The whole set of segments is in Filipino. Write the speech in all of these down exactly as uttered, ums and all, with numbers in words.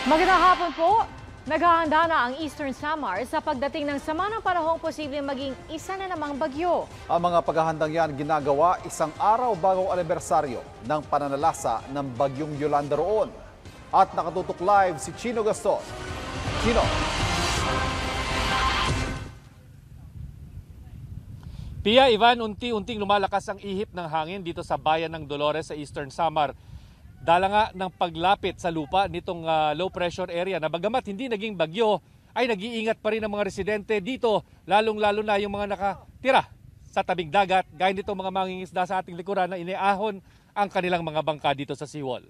Magandang hapon po. Naghahanda na ang Eastern Samar sa pagdating ng sama ng panahong posibleng maging isa na namang bagyo. Ang mga paghahandang yan ginagawa isang araw bago ang anibersaryo ng pananalasa ng bagyong Yolanda roon. At nakatutok live si Chino Gaston. Chino. Pia, Ivan, unti-unting lumalakas ang ihip ng hangin dito sa bayan ng Dolores sa Eastern Samar. Dala nga ng paglapit sa lupa nitong uh, low pressure area na bagamat hindi naging bagyo ay nag-iingat pa rin ang mga residente dito, lalong-lalo na yung mga nakatira sa tabing dagat gaya nitong mga mangingisda sa ating likuran na iniahon ang kanilang mga bangka dito sa seawall.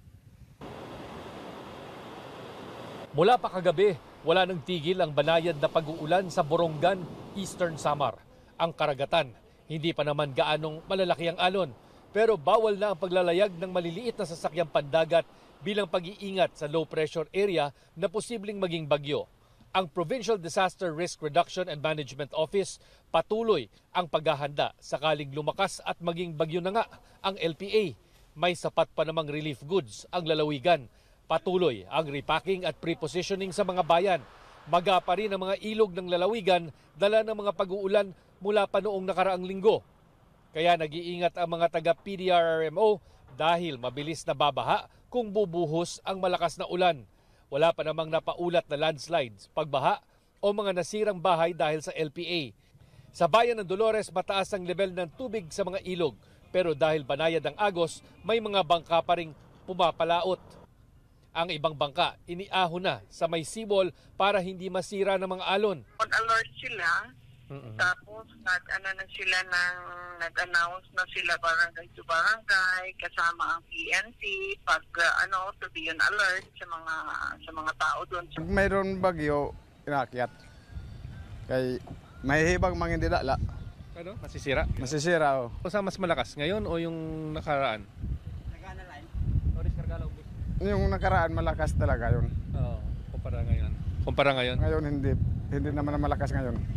Mula pa kagabi, wala nang tigil ang banayad na pag-uulan sa Borongan, Eastern Samar. Ang karagatan, hindi pa naman gaanong malalaki ang alon. Pero bawal na ang paglalayag ng maliliit na sasakyang pandagat bilang pag-iingat sa low pressure area na posibleng maging bagyo. Ang Provincial Disaster Risk Reduction and Management Office patuloy ang paghahanda sakaling lumakas at maging bagyo na nga ang L P A. May sapat pa namang relief goods ang lalawigan. Patuloy ang repacking at prepositioning sa mga bayan. Maga pa rin ang mga ilog ng lalawigan dala ng mga pag-uulan mula pa noong nakaraang linggo. Kaya nag-iingat ang mga taga-P D R R M O dahil mabilis na babaha kung bubuhos ang malakas na ulan. Wala pa namang napaulat na landslides, pagbaha o mga nasirang bahay dahil sa L P A. Sa bayan ng Dolores, mataas ang level ng tubig sa mga ilog. Pero dahil banayad ang agos, may mga bangka pa ring pumapalaot. Ang ibang bangka, iniahon na sa may seawall para hindi masira ng mga alon. On alert sila. Mm-hmm. Tapos nag-ano na sila ng nag-announce na sila barangay to barangay kasama ang P N P pag uh, ano to be on alert sa mga sa mga tao doon. Pag mayroon bagyo, inakyat. Kay mahihibang mga hindi dala. Ano? Masisira? Masisira oh. O sa mas malakas ngayon o yung nakaraan? Nagana line. O diskargala ubos. Yung nakaraan malakas talaga yun. Oo, kumpara ngayon. Kumpara ngayon? Ngayon hindi hindi naman na malakas ngayon.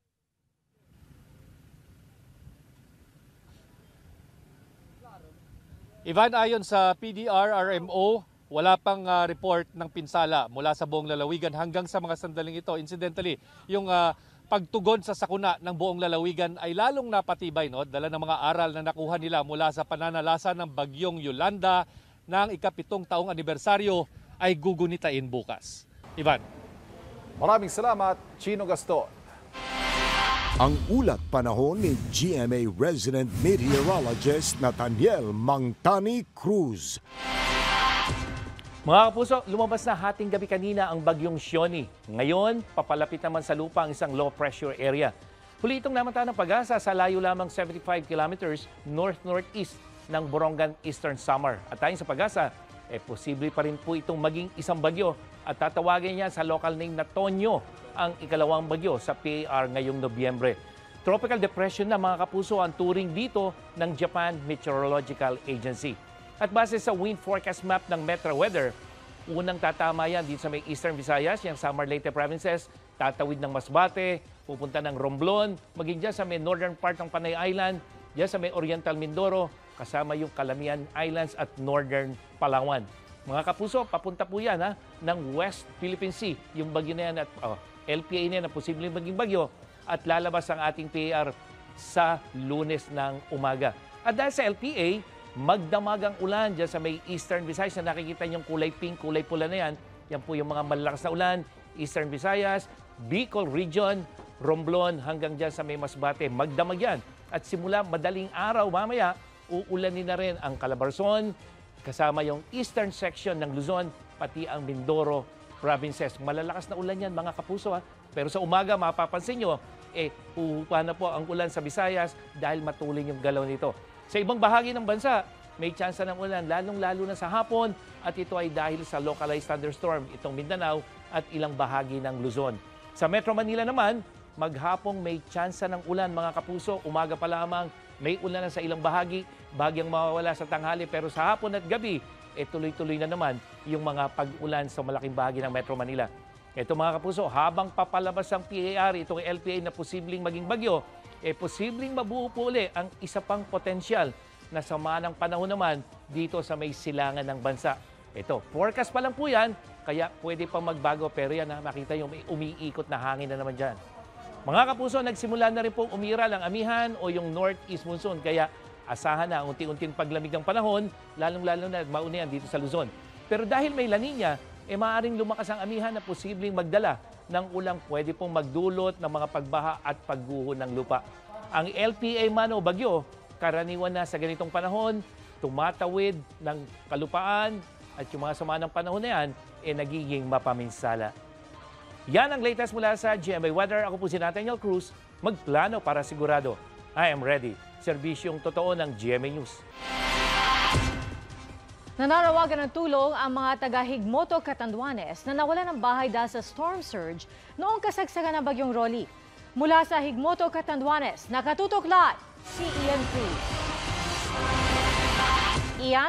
Ivan, ayon sa P D R R M O, wala pang uh, report ng pinsala mula sa buong lalawigan hanggang sa mga sandaling ito. Incidentally, yung uh, pagtugon sa sakuna ng buong lalawigan ay lalong napatibay, no? Dala ng mga aral na nakuha nila mula sa pananalasa ng bagyong Yolanda ng ikapitong taong anibersaryo ay gugunitain bukas. Ivan. Maraming salamat, Chino Gaston. Ang ulat panahon ni G M A resident meteorologist Nathaniel Mangtani Cruz. Mga kapuso, lumabas na hating gabi kanina ang bagyong Sioni. Ngayon, papalapit naman sa lupa ang isang low pressure area. Huli itong namata ng pag-asa sa layo lamang seventy-five kilometers north-northeast ng Borongan, Eastern Samar. At ayon sa pag-asa, eh, posible pa rin po itong maging isang bagyo at tatawagin niya sa local name na Tonyo ang ikalawang bagyo sa P A R ngayong Nobyembre. Tropical depression na mga kapuso ang turing dito ng Japan Meteorological Agency. At base sa wind forecast map ng Metro Weather, unang tatama yan dito sa may Eastern Visayas, yung Samar Leyte provinces, tatawid ng Masbate, pupunta ng Romblon, maging dyan sa may northern part ng Panay Island, dyan sa may Oriental Mindoro, kasama yung Calamian Islands at Northern Palawan. Mga kapuso, papunta po yan ha, ng West Philippine Sea, yung bagyo na yan at oh, L P A na yan na posibleng maging bagyo at lalabas ang ating P A R sa Lunes ng umaga. At dahil sa L P A, magdamagang ulan dyan sa may Eastern Visayas na nakikita niyong kulay pink, kulay pula na yan. Yan po yung mga malalakas na ulan, Eastern Visayas, Bicol Region, Romblon hanggang dyan sa may Masbate. Magdamag yan. At simula madaling araw mamaya, uulanin na rin ang Calabarzon, kasama yung eastern section ng Luzon, pati ang Mindoro provinces. Malalakas na ulan yan mga kapuso ha. Pero sa umaga mapapansin nyo, eh, puhupa na po ang ulan sa Visayas dahil matuloy yung galaw nito. Sa ibang bahagi ng bansa, may tsansa ng ulan, lalong-lalo na sa hapon at ito ay dahil sa localized thunderstorm, itong Mindanao at ilang bahagi ng Luzon. Sa Metro Manila naman, maghapong may tsansa ng ulan mga kapuso, umaga pa lamang may ulan na sa ilang bahagi, bahagyang mawawala sa tanghali pero sa hapon at gabi, eh tuloy-tuloy na naman yung mga pag-ulan sa malaking bahagi ng Metro Manila. Ito mga kapuso, habang papalabas ang P A R, itong L P A na posibleng maging bagyo, eh posibleng mabuo po uli ang isa pang potensyal na sama ng panahon naman dito sa may silangan ng bansa. Ito, forecast pa lang po yan, kaya pwede pa magbago. Pero yan, ha, makita yung may umiikot na hangin na naman dyan. Mga kapuso, nagsimula na rin pong umiral ang amihan o yung northeast monsoon. Kaya asahan na unti-unting paglamig ng panahon, lalong-lalo na mauna yan dito sa Luzon. Pero dahil may La Nina, eh maaaring lumakas ang amihan na posibleng magdala ng ulang pwede pong magdulot ng mga pagbaha at pagguho ng lupa. Ang L P A man o bagyo, karaniwan na sa ganitong panahon, tumatawid ng kalupaan at yung mga sama ng panahon na yan, eh nagiging mapaminsala. Yan ang latest mula sa G M A Weather. Ako po si Nathaniel Cruz, magplano para sigurado. I am ready. Serbisyong totoo ng G M A News. Nananawagan ng tulong ang mga taga-Higmoto, Catanduanes na nawalan ng bahay dahil sa storm surge noong kasagsagan ng bagyong Rolly. Mula sa Higmoto, Catanduanes, nakatutok live si Ian Cruz. Ian?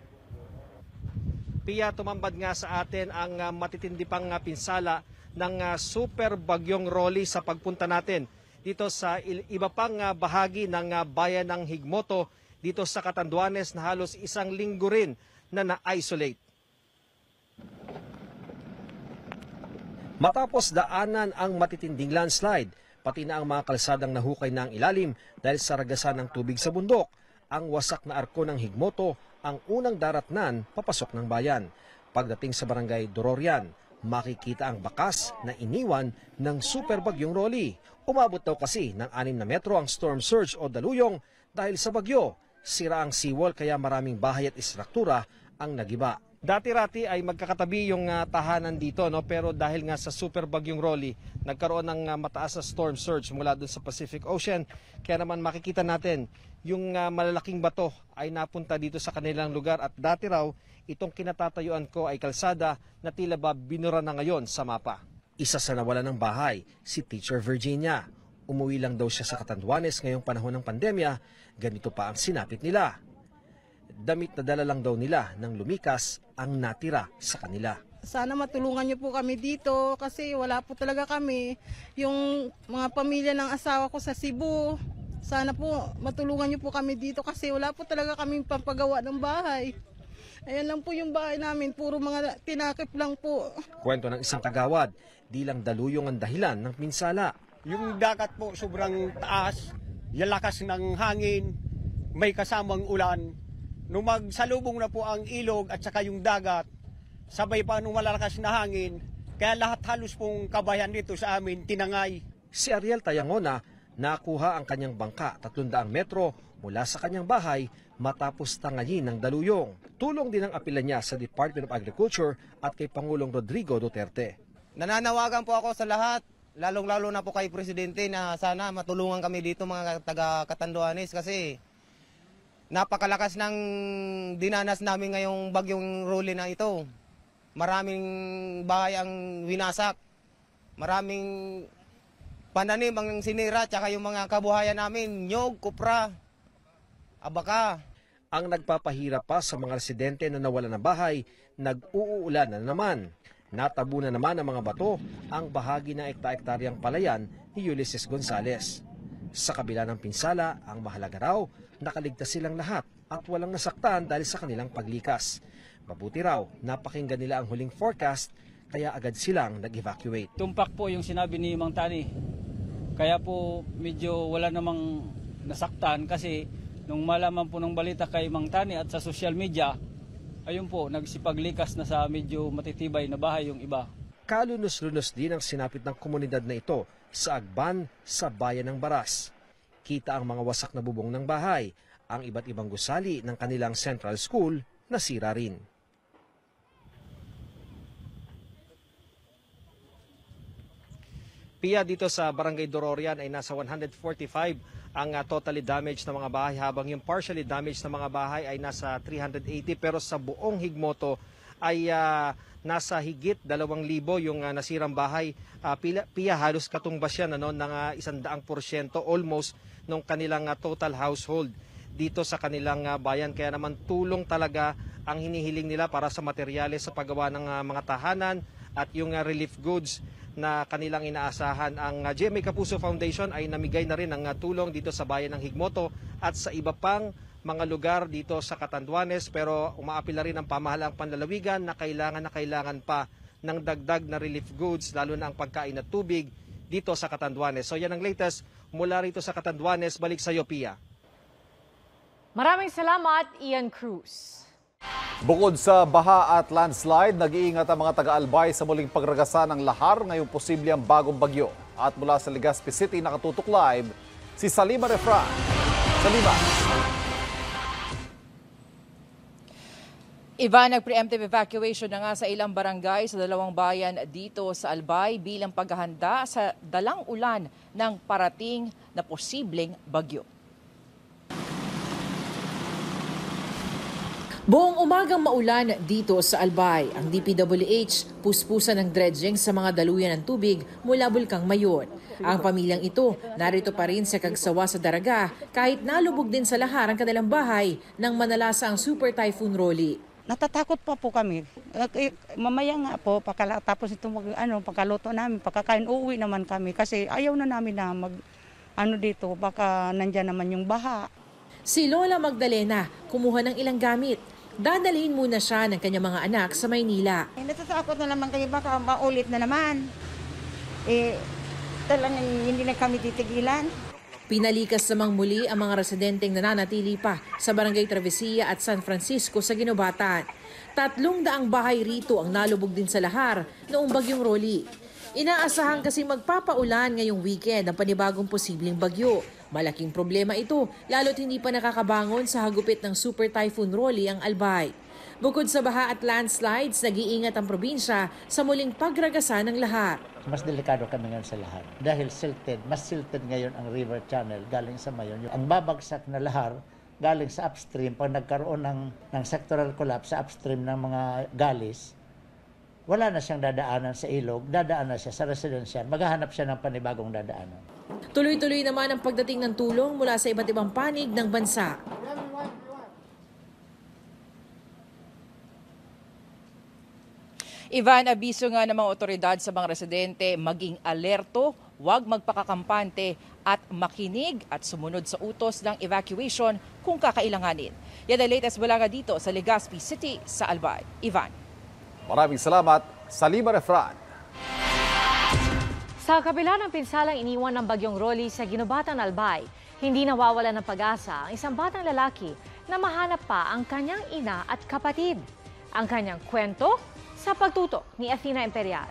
Pia, tumambad nga sa atin ang uh, matitindi pang uh, pinsala ng uh, super bagyong Rolly sa pagpunta natin dito sa iba pang uh, bahagi ng uh, bayan ng Higmoto dito sa Catanduanes na halos isang linggo rin na na-isolate. Matapos daanan ang matitinding landslide, pati na ang mga kalsadang nahukay na ang ilalim dahil sa ragasan ng tubig sa bundok, ang wasak na arko ng Higmoto ang unang daratnan papasok ng bayan. Pagdating sa barangay Dororian, makikita ang bakas na iniwan ng super bagyong Rolly. Umabot daw kasi ng anim na metro ang storm surge o daluyong dahil sa bagyo. Sira ang seawall kaya maraming bahay at istruktura ang nagiba. Dati-rati ay magkakatabi yung uh, tahanan dito, no? Pero dahil nga sa super bagyong Rolly, nagkaroon ng uh, mataas na storm surge mula dun sa Pacific Ocean. Kaya naman makikita natin yung uh, malalaking bato ay napunta dito sa kanilang lugar at dati raw itong kinatatayuan ko ay kalsada na tila ba binura na ngayon sa mapa. Isa sa nawalan ng bahay, si Teacher Virginia. Umuwi lang daw siya sa Catanduanes ngayong panahon ng pandemya, ganito pa ang sinapit nila. Damit na dala lang daw nila nang lumikas ang natira sa kanila. Sana matulungan niyo po kami dito kasi wala po talaga kami. Yung mga pamilya ng asawa ko sa Cebu, sana po matulungan niyo po kami dito kasi wala po talaga kaming pampagawa ng bahay. Ayan lang po yung bahay namin, puro mga tinakip lang po. Kwento ng isang kagawad, di lang daluyong ang dahilan ng pinsala. Yung dagat po sobrang taas, yung lakas ng hangin, may kasamang ulan. Nung magsalubong na po ang ilog at saka yung dagat, sabay pa nung malalakas na hangin, kaya lahat halos pong kabayan dito sa amin tinangay. Si Ariel Tayangona, nakuha ang kanyang bangka tatlong daang metro mula sa kanyang bahay matapos tangayin ng daluyong. Tulong din ang apela niya sa Department of Agriculture at kay Pangulong Rodrigo Duterte. Nananawagan po ako sa lahat, lalong-lalo na po kay Presidente na sana matulungan kami dito mga taga-Catanduanes kasi napakalakas ng dinanas namin ngayong bagyong Rolly na ito. Maraming bahay ang winasak, maraming pananim ang sinira, tsaka yung mga kabuhayan namin, nyog, kupra, abaka. Ang nagpapahirap pa sa mga residente na nawalan ng bahay, nag-uulan na naman. Natabunan naman ng mga bato ang bahagi ng ekta-ektaryang palayan ni Ulysses Gonzales. Sa kabila ng pinsala, ang mahalaga raw, nakaligtas silang lahat at walang nasaktan dahil sa kanilang paglikas. Mabuti raw, napakinggan nila ang huling forecast, kaya agad silang nag-evacuate. Tumpak po yung sinabi ni Mang Tani. Kaya po medyo wala namang nasaktan kasi nung malaman po ng balita kay Mang Tani at sa social media, ayun po, nagsipaglikas na sa medyo matitibay na bahay yung iba. Kalunos-lunos din ang sinapit ng komunidad na ito sa Agban sa bayan ng Baras. Kita ang mga wasak na bubong ng bahay, ang iba't ibang gusali ng kanilang central school nasira rin. Pia, dito sa Barangay Dororian ay nasa one hundred forty-five ang uh, totally damaged na mga bahay habang yung partially damaged na mga bahay ay nasa three hundred eighty pero sa buong Higmoto ay uh, nasa higit dalawang libo yung uh, nasirang bahay. Uh, Pia, Pia, halos katumbas yan ano, ng uh, isandaang porsyento almost ng kanilang uh, total household dito sa kanilang uh, bayan. Kaya naman tulong talaga ang hinihiling nila para sa materyales sa paggawa ng uh, mga tahanan at yung uh, relief goods na kanilang inaasahan. Ang G M A Kapuso Foundation ay namigay na rin ng tulong dito sa bayan ng Higmoto at sa iba pang mga lugar dito sa Catanduanes, pero umaapila rin ang pamahalaang panlalawigan na kailangan na kailangan pa ng dagdag na relief goods, lalo na ang pagkain at tubig dito sa Catanduanes. So yan ang latest mula rito sa Catanduanes. Balik sa iyo, Pia. Maraming salamat, Ian Cruz. Bukod sa baha at landslide, nag-iingat ang mga taga-Albay sa muling pagragasa ng lahar ngayong posibleng bagong bagyo. At mula sa Legazpi City, nakatutok live si Salima Refran. Salima. Ivan, nag-preemptive evacuation na nga sa ilang barangay sa dalawang bayan dito sa Albay bilang paghahanda sa dalang ulan ng parating na posibleng bagyo. Buong umagang maulan dito sa Albay. Ang D P W H puspusan ng dredging sa mga daluyan ng tubig mula Bulkang Mayon. Ang pamilyang ito narito pa rin sa kagsawa sa Daraga kahit nalubog din sa lahar ang kanilang bahay nang manalasa ang Super Typhoon Rolly. Natatakot pa po kami. Eh, mamaya nga po, pakala, tapos ito mag, ano, pagkaluto namin, pagkakain, uuwi naman kami kasi ayaw na namin na mag, ano dito, baka nandyan naman yung baha. Si Lola Magdalena kumuha ng ilang gamit. Dadalhin muna siya ng kanyang mga anak sa Maynila. Eh, natatakot na naman kayo, baka maulit na naman. Eh, talagang hindi na kami titigilan. Pinalikas namang muli ang mga residenteng nananatili pa sa Barangay Travesilla at San Francisco sa Ginobatan. Tatlong daang bahay rito ang nalubog din sa lahar noong bagyong Rolly. Inaasahan kasi magpapaulan ngayong weekend ang panibagong posibleng bagyo. Malaking problema ito, lalo't hindi pa nakakabangon sa hagupit ng Super Typhoon Rolly ang Albay. Bukod sa baha at landslides, nag-iingat ang probinsya sa muling pagragasa ng lahar. Mas delikado kami ngayon sa lahar dahil silted, mas silted ngayon ang river channel galing sa Mayon. Ang babagsak na lahar galing sa upstream, pag nagkaroon ng, ng sectoral collapse sa upstream ng mga galis, wala na siyang dadaanan sa ilog, dadaan na siya sa residensya, maghahanap siya ng panibagong dadaanan. Tuloy-tuloy naman ang pagdating ng tulong mula sa iba't ibang panig ng bansa. Ivan, abiso nga ng mga otoridad sa mga residente maging alerto, huwag magpakakampante at makinig at sumunod sa utos ng evacuation kung kakailanganin. Yan ang latest mula nga dito sa Legazpi City sa Albay. Ivan. Maraming salamat, Salima Refran. Sa kabila ng pinsalang iniwan ng bagyong Rolly sa Ginobatan, Albay, hindi nawawala ng pag-asa ang isang batang lalaki na mahanap pa ang kanyang ina at kapatid. Ang kanyang kwento sa pagtutok ni Athena Imperial.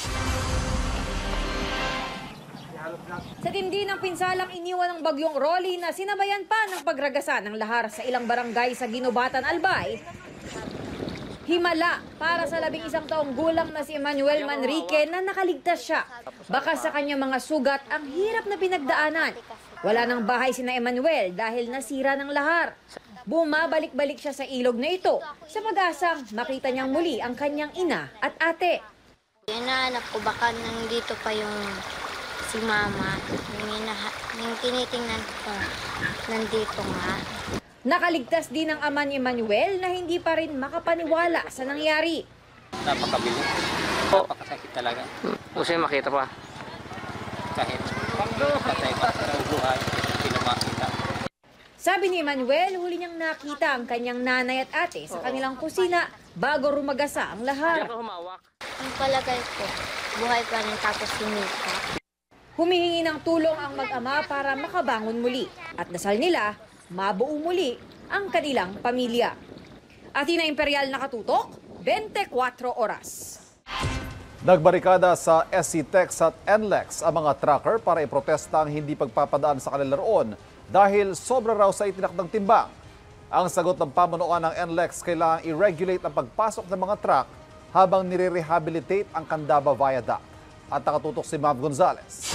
Sa tindi ng pinsalang iniwan ng bagyong Rolly na sinabayan pa ng pagragasa ng lahar sa ilang barangay sa Ginobatan, Albay, himala para sa labing isang taong gulang na si Emmanuel Manrique na nakaligtas siya. Baka sa kanyang mga sugat ang hirap na pinagdaanan. Wala nang bahay sina Emmanuel dahil nasira ng lahar. Bumabalik-balik siya sa ilog na ito sa pag-asang makita niyang muli ang kanyang ina at ate. Hinahanap ko baka nandito pa yung si mama. Yung, inaha- yung tinitingnan ko nandito nga. Nakaligtas din ang ama ni Emmanuel na hindi pa rin makapaniwala sa nangyari. Napakabili. Napakasakit talaga. Gusto yung makita pa? Kahit patay pa sa buhay, hindi na makita. Sabi ni Emmanuel, huli niyang nakita ang kanyang nanay at ate sa kanilang kusina bago rumagasa ang lahar. Ang palagay ko, buhay pa rin tapos sinita. Humihingi ng tulong ang mag-ama para makabangon muli at dasal nila mabuo muli ang kanilang pamilya. Athena Imperial, nakatutok, twenty-four oras. Nagbarikada sa S C Tex at N L E X ang mga trucker para iprotesta ang hindi pagpapadaan sa kanila roon dahil sobra raw sa itinakdang timbang. Ang sagot ng pamunuan ng N L E X, kailangang i-regulate ang pagpasok ng mga truck habang nire-rehabilitate ang Candaba Viaduct. At nakatutok si Mav Gonzalez.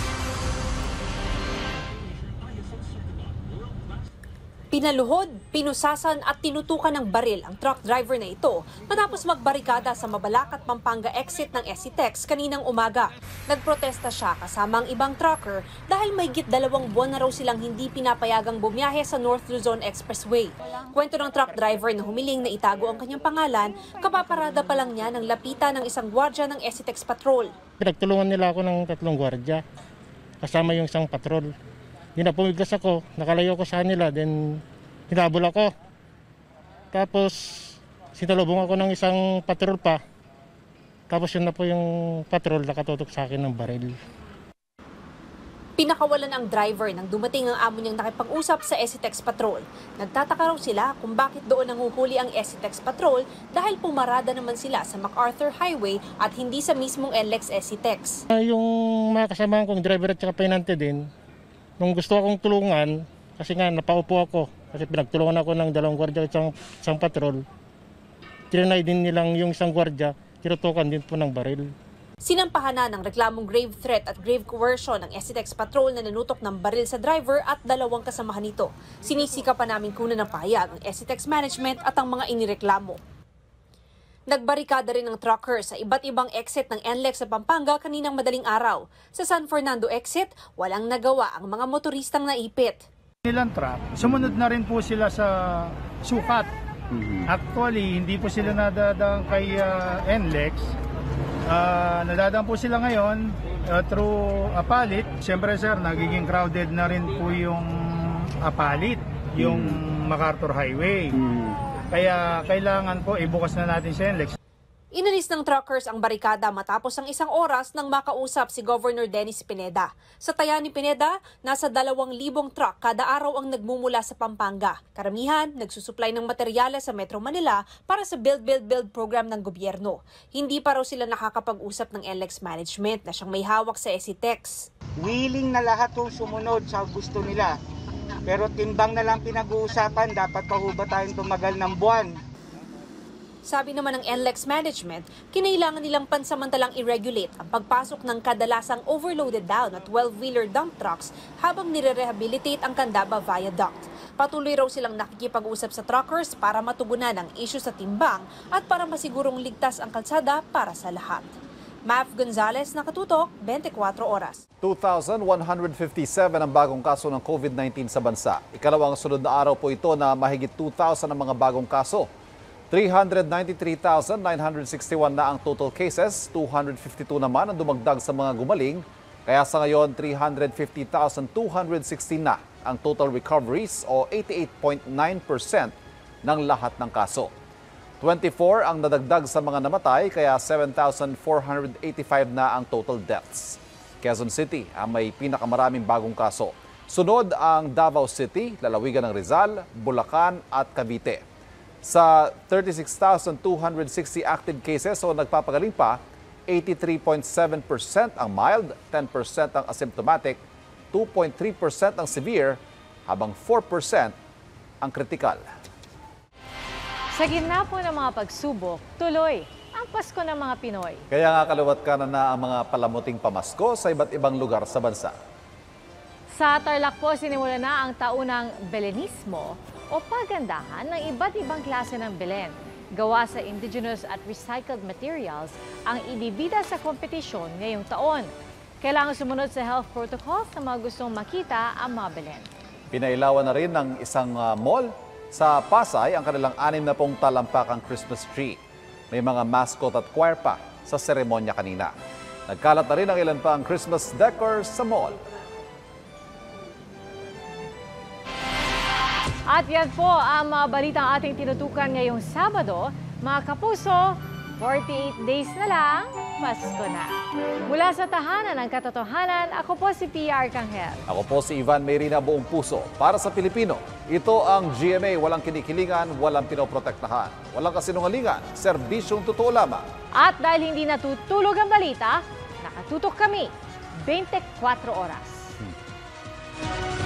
Pinaluhod, pinusasan at tinutukan ng baril ang truck driver na ito matapos magbarikada sa Mabalacat, Pampanga exit ng S C Tex kaninang umaga. Nagprotesta siya kasama ang ibang trucker dahil mahigit dalawang buwan na raw silang hindi pinapayagang bumiyahe sa North Luzon Expressway. Kwento ng truck driver na humiling na itago ang kanyang pangalan, kapaparada pa lang niya ng lapitan ng isang gwardya ng S C Tex Patrol. Pinagtulungan nila ako ng tatlong gwardya kasama yung isang patrol. Hindi na pumiglas ako, nakalayo ko sa kanila, then hinabol ako. Tapos sinalubong ako ng isang patrol pa. Tapos yun na po yung patrol nakatutok sa akin ng baril. Pinakawalan ang driver nang dumating ang amo niyang nakipag-usap sa ECTEX Patrol. Nagtataka raw sila kung bakit doon nanguhuli ang ECTEX Patrol dahil pumarada naman sila sa MacArthur Highway at hindi sa mismong N L E X ECTEX. Uh, yung mga kasamahan kong driver at saka pinante din, nung gusto akong tulungan, kasi nga napaupo ako, kasi pinagtulungan ako ng dalawang gwardiya at isang, isang patrol, tinanay din nilang yung isang gwardiya, tinutukan din po ng baril. Sinampahan na ng reklamong grave threat at grave coercion ng ECTEX Patrol na nanutok ng baril sa driver at dalawang kasamahan nito. Sinisika pa namin kunan ng pahayag ang ECTEX management at ang mga inireklamo. Nagbarikada rin ng trucker sa iba't ibang exit ng N L E X sa Pampanga kaninang madaling araw. Sa San Fernando exit, walang nagawa ang mga motoristang naipit. Nilang truck, sumunod na rin po sila sa sukat. Actually, hindi po sila nadadang kay uh, N L E X. Uh, nadadaan po sila ngayon uh, through Apalit. Siyempre sir, nagiging crowded na rin po yung Apalit, yung mm. MacArthur Highway. Mm. Kaya kailangan po ibukas na natin si N L E X. Inalis ng truckers ang barikada matapos ang isang oras nang makausap si Governor Dennis Pineda. Sa taya ni Pineda, nasa dalawang libong truck kada araw ang nagmumula sa Pampanga. Karamihan, nagsusupply ng materyales sa Metro Manila para sa Build Build Build program ng gobyerno. Hindi pa raw sila nakakapag-usap ng N L E X management na siyang may hawak sa ECTEX. Willing na lahat kung sumunod sa gusto nila. Pero timbang na lang pinag-uusapan, dapat pa ho ba tayong tumagal ng buwan? Sabi naman ng N L E X management, kinailangan nilang pansamantalang i-regulate ang pagpasok ng kadalasang overloaded down at twelve-wheeler dump trucks habang nire-rehabilitate ang Candaba Viaduct. Patuloy raw silang nakikipag-usap sa truckers para matugunan ang issue sa timbang at para masigurong ligtas ang kalsada para sa lahat. Mav Gonzalez, Nakatutok, twenty-four oras. two thousand one hundred fifty-seven ang bagong kaso ng COVID nineteen sa bansa. Ikalawang sunod na araw po ito na mahigit two thousand ang mga bagong kaso. three hundred ninety-three thousand nine hundred sixty-one na ang total cases, two hundred fifty-two naman ang dumagdag sa mga gumaling. Kaya sa ngayon, three hundred fifty thousand two hundred sixteen na ang total recoveries o eighty-eight point nine percent ng lahat ng kaso. twenty-four ang nadagdag sa mga namatay, kaya seven thousand four hundred eighty-five na ang total deaths. Quezon City ang may pinakamaraming bagong kaso. Sunod ang Davao City, lalawigan ng Rizal, Bulacan at Cavite. Sa thirty-six thousand two hundred sixty active cases o nagpapagaling pa, eighty-three point seven percent ang mild, ten percent ang asymptomatic, two point three percent ang severe, habang four percent ang critical. Sa gitna po ng mga pagsubok, tuloy ang Pasko ng mga Pinoy. Kaya nga kaliwat ka na na ang mga palamuting pamasko sa iba't ibang lugar sa bansa. Sa Tarlac po, sinimula na ang taunang Belenismo o pagandahan ng iba't ibang klase ng Belen. Gawa sa indigenous at recycled materials ang inibida sa kompetisyon ngayong taon. Kailangan sumunod sa health protocols na mga gustong makita ang mga Belen. Pinailawan na rin ng isang uh, mall sa Pasay ang kanilang anim na pong talampakang Christmas tree. May mga mascot at choir pa sa seremonya kanina. Nagkalat na rin ang ilan pa ang Christmas decor sa mall. At yan po ang mga balitang ating tinutukan ngayong Sabado. Mga kapuso, forty-eight days na lang, Pasko na. Mula sa tahanan ng katotohanan, ako po si P R Canghel. Ako po si Ivan Mayrina Buong Puso. Para sa Pilipino, ito ang G M A, walang kinikilingan, walang pinoprotektahan, walang kasinungalingan, serbisyong totoo lamang. At dahil hindi natutulog ang balita, nakatutok kami twenty-four oras. Hmm.